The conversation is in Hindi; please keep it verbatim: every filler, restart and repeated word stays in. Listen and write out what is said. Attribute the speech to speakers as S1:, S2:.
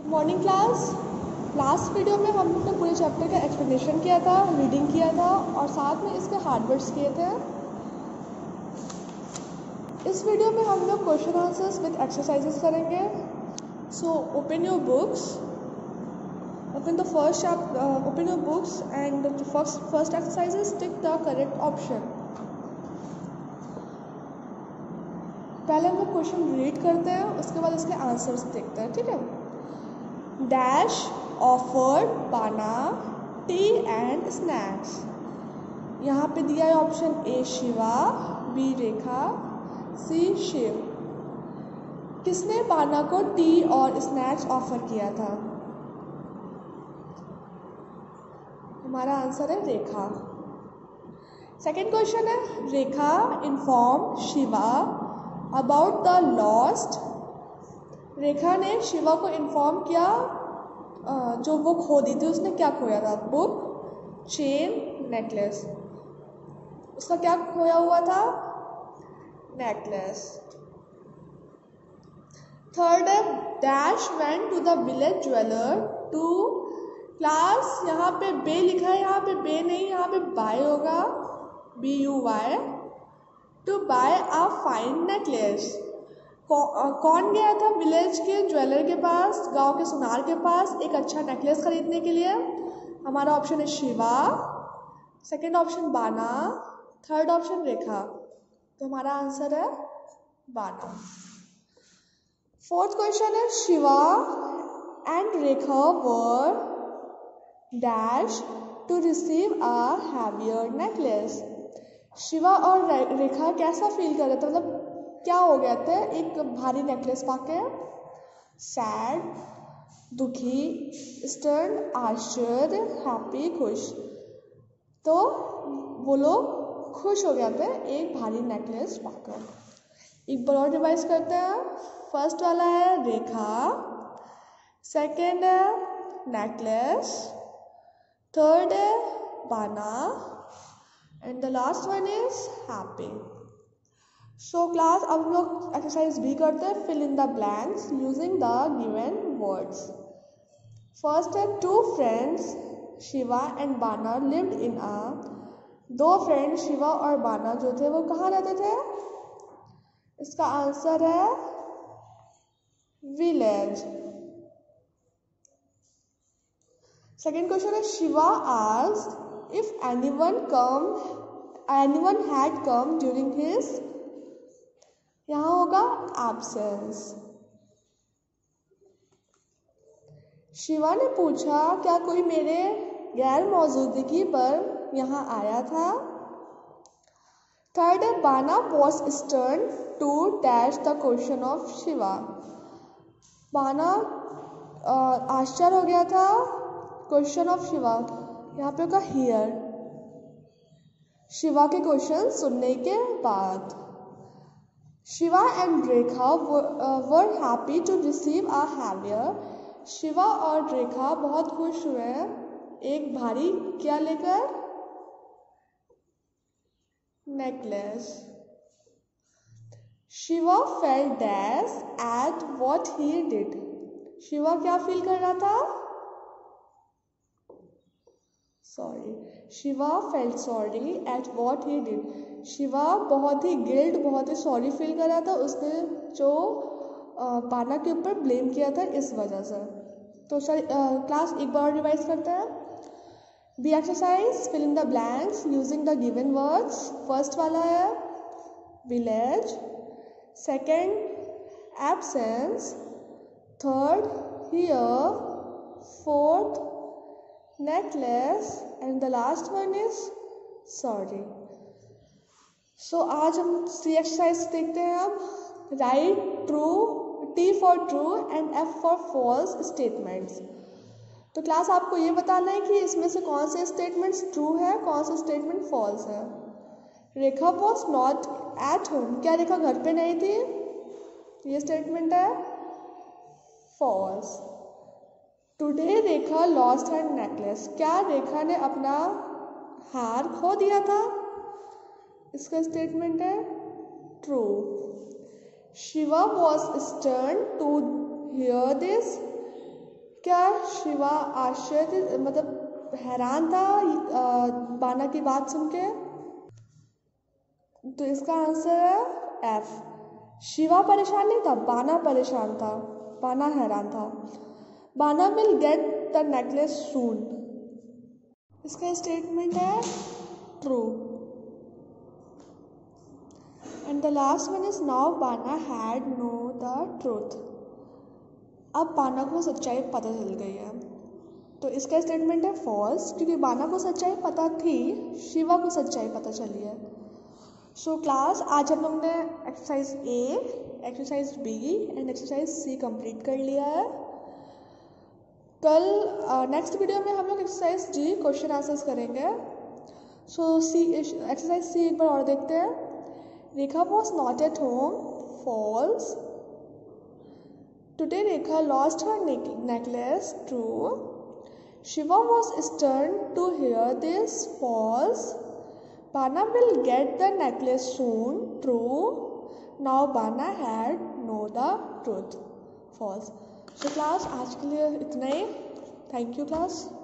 S1: Morning class. लास्ट वीडियो में हम लोग ने पूरे चैप्टर का एक्सप्लेनेशन किया था, रीडिंग किया था और साथ में इसके हार्डवर्ड्स किए थे। इस वीडियो में हम लोग क्वेश्चन आंसर्स विद एक्सरसाइजेस करेंगे। So open your books, open the first open your books and the first first exercises, tick the correct option. पहले हम लोग क्वेश्चन रीड करते हैं, उसके बाद इसके आंसर्स देखते हैं, ठीक है। Dash offered Bana tea and snacks. यहाँ पे दिया है option A Shiva, B Rekha, C Shiv. किसने बाना को टी और स्नैक्स ऑफर किया था? हमारा आंसर है रेखा। सेकेंड क्वेश्चन है, Rekha inform Shiva about the lost. Rekha ने शिवा को इन्फॉर्म किया जो वो खो दी थी, उसने क्या खोया था? Book, chain, necklace. उसका क्या खोया हुआ था? नेकलेस। थर्ड है, dash went to the village jeweller to. Class यहाँ पे बे लिखा है, यहाँ पे बे नहीं, यहाँ पे बाय होगा, B U Y, to buy a fine necklace. कौन गया था विलेज के ज्वेलर के पास, गांव के सुनार के पास, एक अच्छा नेकलेस खरीदने के लिए? हमारा ऑप्शन है Shiva, second option Bana, third option Rekha. तो हमारा आंसर है बाना। फोर्थ क्वेश्चन है, Shiva and Rekha were dash to receive a heavier necklace. Shiva और रेखा कैसा फील कर रहे थे, मतलब क्या हो गया थे एक भारी नेकलेस पाके? सैड, दुखी, स्टर्न, आश्चर्य, हैप्पी, खुश। तो वो लोग खुश हो गए थे एक भारी नेकलेस पाकर। एक बार और रिवाइज करते हैं। फर्स्ट वाला है रेखा, सेकेंड है नेकलेस, थर्ड है Bana and the last one is happy. So class अब हम लोग एक्सरसाइज भी करते हैं, fill in the blanks using the given words. First है, two friends Shiva and Bana lived in a. दो फ्रेंड शिवा और बाना जो थे वो कहाँ रहते थे? इसका आंसर है विलेज। सेकेंड क्वेश्चन है, Shiva asked if anyone come anyone had come during his. यहाँ होगा एब्सेंस। शिवा ने पूछा क्या कोई मेरे गैर मौजूदगी पर यहाँ आया था? थर्ड है, Bana was stern to dash the question of Shiva. Bana आश्चर्य हो गया था क्वेश्चन ऑफ शिवा, यहाँ पे होगा हियर, शिवा के क्वेश्चन सुनने के बाद। Shiva and Rekha were happy to receive a heavier. Shiva और रेखा बहुत खुश हुए एक भारी क्या लेकर? Necklace. Shiva felt dash at what he did. Shiva क्या फील कर रहा था? Sorry, Shiva felt sorry at what he did. Shiva बहुत ही गिल्ट, बहुत ही सॉरी फील कर रहा था, उसने जो बाना के ऊपर ब्लेम किया था इस वजह से। तो सर क्लास एक बार रिवाइज करते हैं। B exercise, fill in the blanks using the given words. First वाला है village, second absence, third hear, fourth necklace and the last one is sorry. So आज हम सी एक्सरसाइज देखते हैं। अब right true, T for true and F for false statements. तो क्लास आपको ये बताना है कि इसमें से कौन से स्टेटमेंट्स ट्रू है, कौन से स्टेटमेंट फॉल्स है। Rekha was not at home, क्या रेखा घर पे नहीं थी? ये स्टेटमेंट है false. Today Rekha lost her necklace, क्या रेखा ने अपना हार खो दिया था? इसका स्टेटमेंट है true. Shiva was stern to hear this, Shiva आश्चर्य मतलब हैरान था बाना की बात सुन के? तो इसका आंसर है एफ। शिवा परेशान नहीं था, बाना परेशान था, बाना हैरान था। Bana will get the necklace soon. इसका स्टेटमेंट है true. And the last one is now Bana had know the truth. अब बाना को सच्चाई पता चल गई है। तो इसका स्टेटमेंट है फॉल्स, क्योंकि बाना को सच्चाई पता थी, शिवा को सच्चाई पता चली है। सो so, क्लास आज हम लोग ने exercise A, exercise B and exercise C complete कर लिया है। कल नेक्स्ट uh, वीडियो में हम लोग एक्सरसाइज जी क्वेश्चन आंसर्स करेंगे। सो सी एक्सरसाइज सी एक बार और देखते हैं। Rekha was not at home, false. Today Rekha lost her necklace, true. Shiva was stern to hear this, false. Bana will get the necklace soon, true. Now Bana had know the truth, false. So class आज के लिए इतना ही। Thank you class.